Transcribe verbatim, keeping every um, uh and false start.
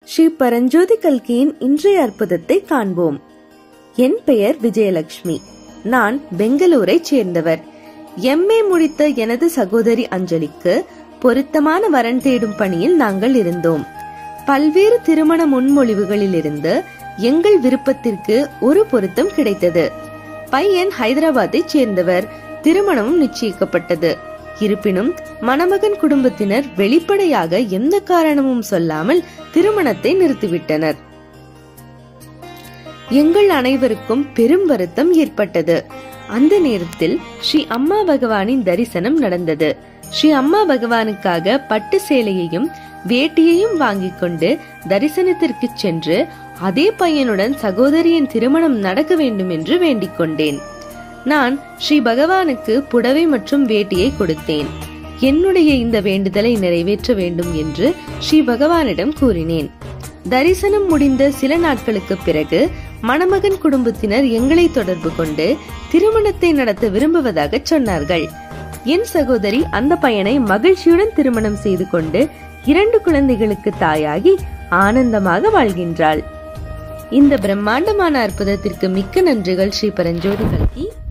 ஸ்ரீ பரஞ்சோதி கல்கியின் இன்றைய அற்புதத்தை காண்போம். என் பெயர் விஜயலட்சுமி. நான் பெங்களூரை சேர்ந்தவர். எம்ஏ முடித்த எனது சகோதரி அஞ்சலிக்கு பொருத்தமான வரன் தேடும் பணியில் நாங்கள் இருந்தோம். பல்வேறு திருமண முன்மொழிவுகளில் இருந்து எங்கள் விருப்பத்திற்கு ஒரு பொருத்தம் கிடைத்தது. பையன் ஹைதராபாத்தை சேர்ந்தவர். திருமணமும் நிச்சயிக்கப்பட்டது. இருப்பினும் மணமகன் குடும்பத்தினர் வெளிப்படையாக எந்த காரணமும் சொல்லாமல் திருமணத்தை நிறுத்திவிட்டனர். எங்கள் அனைவருக்கும் பெரும் வருத்தம் ஏற்பட்டது. அந்த நேரத்தில் ஸ்ரீ அம்மா பகவானின் தரிசனம் நடந்தது. ஸ்ரீ அம்மா பகவானுக்காக பட்டு சேலையையும் வேட்டியையும் வாங்கிக் கொண்டு தரிசனத்திற்கு சென்று அதே பையனுடன் சகோதரியின் திருமணம் நடக்க வேண்டும் என்று வேண்டிக் கொண்டேன். நான் ஸ்ரீ பகவானுக்கு புடவை மற்றும் வேட்டியை கொடுத்தேன். என்னுடைய இந்த வேண்டுதலை நிறைவேற்ற வேண்டும் என்று ஸ்ரீ பகவானிடம் கூறினேன். தரிசனம் முடிந்த சில நாட்களுக்கு பிறகு மணமகன் குடும்பத்தினர் எங்களை தொடர்பு கொண்டு திருமணத்தை நடத்த விரும்புவதாக சொன்னார்கள். என் சகோதரி அந்த பையனை மகிழ்ச்சியுடன் திருமணம் செய்து கொண்டு இரண்டு குழந்தைகளுக்கு தாயாகி ஆனந்தமாக வாழ்கின்றாள். இந்த பிரம்மாண்டமான அற்புதத்திற்கு மிக்க நன்றிகள் ஸ்ரீ பரஞ்சோதி கல்கி.